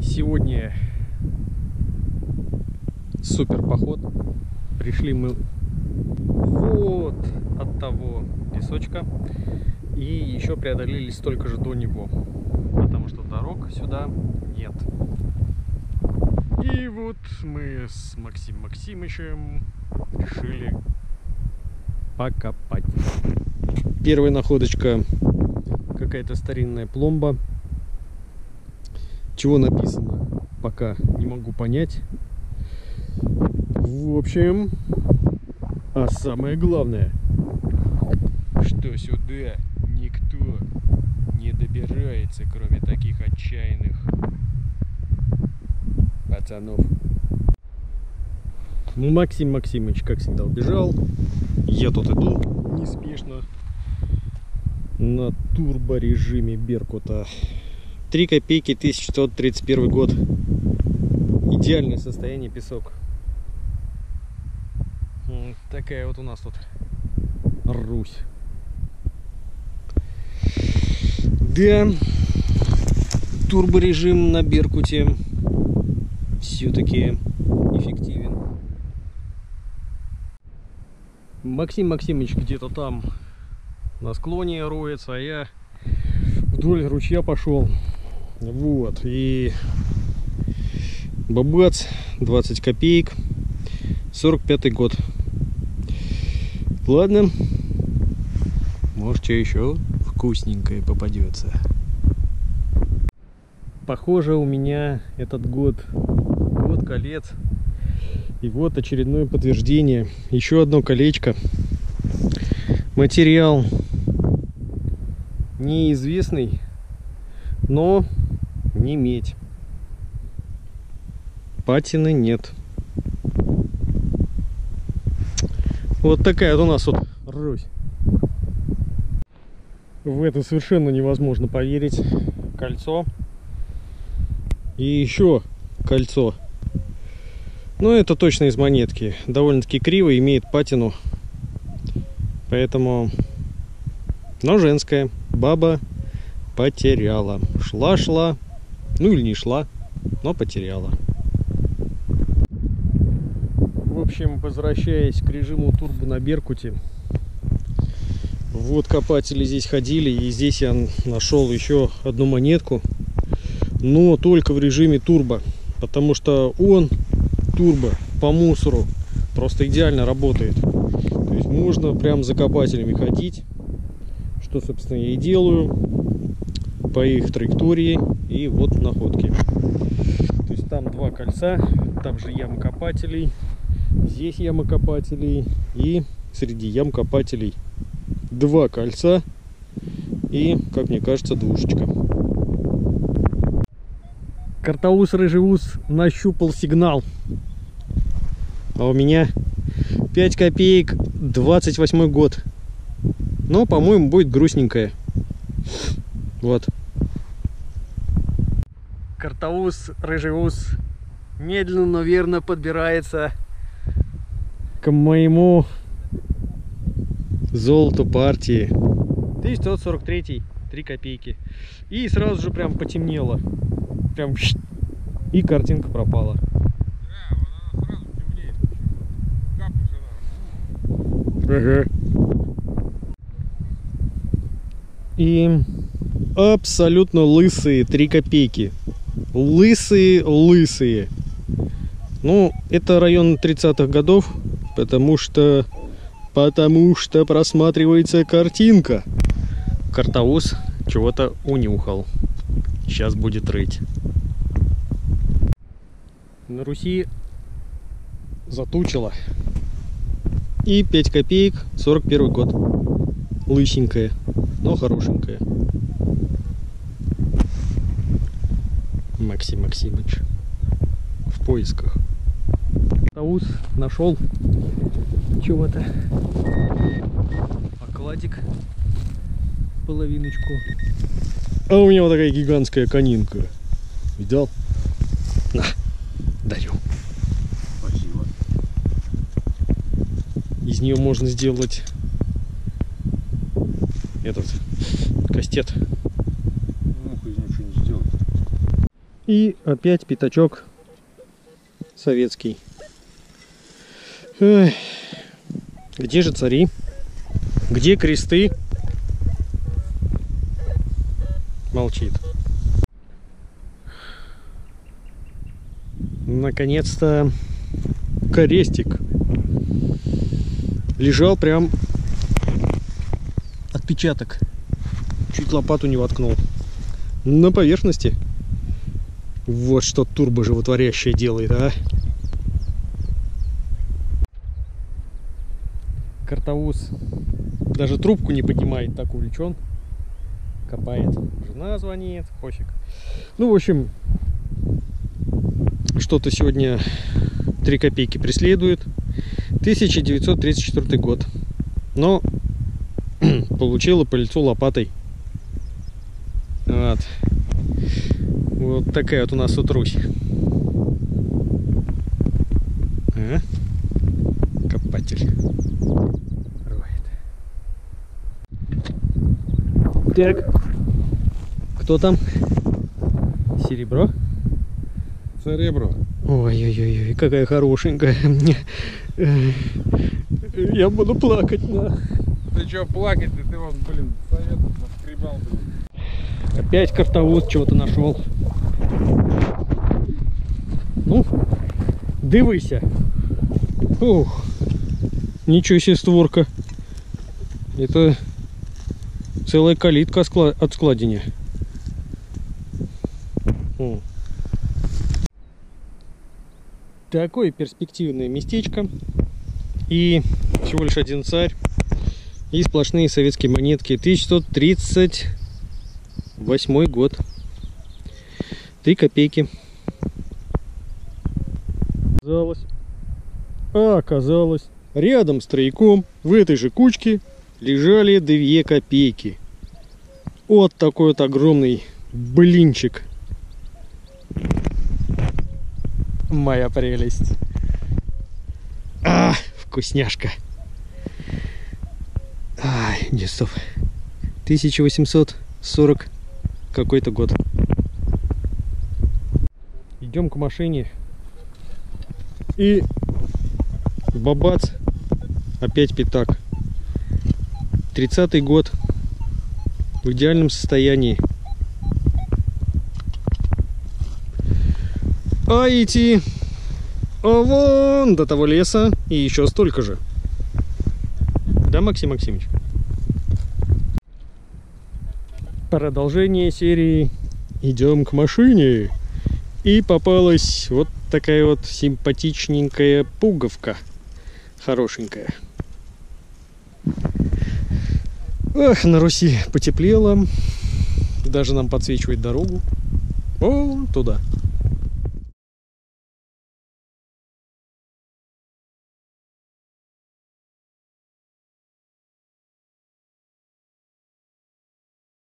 Сегодня супер поход. Пришли мы вот от того песочка и еще преодолели столько же до него, потому что дорог сюда нет. И вот мы с Максимом Максимычем решили покопать. Первая находочка какая-то старинная пломба. Чего написано, пока не могу понять. В общем, а самое главное, что сюда никто не добирается, кроме таких отчаянных пацанов. Ну, Максим Максимыч, как всегда, убежал. Я тут иду неспешно на турборежиме Беркута. 3 копейки, 1931 год. Идеальное состояние песок. Такая вот у нас тут Русь. Да, турборежим на Беркуте все-таки эффективен. Максим Максимыч где-то там на склоне роется, а я вдоль ручья пошел. Вот, и бабац, 20 копеек, 45-й год. Ладно, может, что еще вкусненькое попадется. Похоже, у меня этот год колец. И вот очередное подтверждение. Еще одно колечко. Материал неизвестный, но не медь. Патины нет. Вот такая вот у нас вот Русь. В это совершенно невозможно поверить. Кольцо. И еще кольцо. Но это точно из монетки. Довольно-таки криво, имеет патину. Поэтому... Но женская. Баба потеряла. Шла. Ну или не шла, но потеряла. В общем, возвращаясь к режиму турбо на Беркуте. Вот копатели здесь ходили. И здесь я нашел еще одну монетку. Но только в режиме турбо. Потому что он, турбо, по мусору просто идеально работает. То есть можно прям за копателями ходить. Что, собственно, я и делаю. По их траектории. И вот находки. То есть там два кольца. Там же яма копателей. Здесь яма копателей. И среди ям копателей два кольца. И, как мне кажется, двушечка. Картаус Рыжеус нащупал сигнал. А у меня 5 копеек, 28 год. Но, по-моему, будет грустненькая. Вот. Картаус Рыжеус медленно, но верно подбирается к моему золоту партии. 1943, 3 копейки. И сразу же прям потемнело. Прям и картинка пропала. Да, вот она сразу темнеет. Капнешь, Ага. И абсолютно лысые 3 копейки. Лысые. Ну, это район 30-х годов, потому что просматривается картинка. Картаус чего-то унюхал. Сейчас будет рыть. На Руси затучило. И 5 копеек, 41 год. Лысенькая, но хорошенькая. Максим Максимыч в поисках. Таус нашел чего-то. Окладик. Половиночку. А у меня вот такая гигантская конинка. Видал? На, дарю. Спасибо. Из нее можно сделать этот кастет. Муха из ничего не сделать. И опять пятачок советский. Эх, где же цари? Где кресты? Молчит. Наконец-то крестик. Лежал прям отпечаток. Чуть лопату не воткнул. На поверхности. Вот что турбо животворящее делает, а. Картавуз даже трубку не поднимает, так увлечен. Копает. Жена звонит, пофиг. Ну, в общем, что-то сегодня 3 копейки преследует. 1934 год. Но получила по лицу лопатой. Вот. Вот такая вот у нас тут Русь. А? Копатель. Роет. Так. Кто там? Серебро? Серебро. Ой-ой-ой, какая хорошенькая. Я буду плакать, да. Ты чё плакать? Ты вот, блин, совет наскребал, блин. Опять картавуз чего-то нашел. Ну, дивися. Ух, ничего себе створка. Это целая калитка от складения. Такое перспективное местечко. И всего лишь один царь. И сплошные советские монетки. 1938 год. 3 копейки. Оказалось, рядом с трояком в этой же кучке лежали 2 копейки. Вот такой вот огромный блинчик. Моя прелесть. А, вкусняшка. Ай, не, стоп. 1840 какой-то год. Идем к машине. И бабац. Опять пятак. 30-й год. В идеальном состоянии. А идти вон до того леса и еще столько же. Да, Максим Максимович? Продолжение серии «Идем к машине». И попалась вот такая вот симпатичненькая пуговка. Хорошенькая. Ах, на Руси потеплело. Даже нам подсвечивает дорогу. О, туда.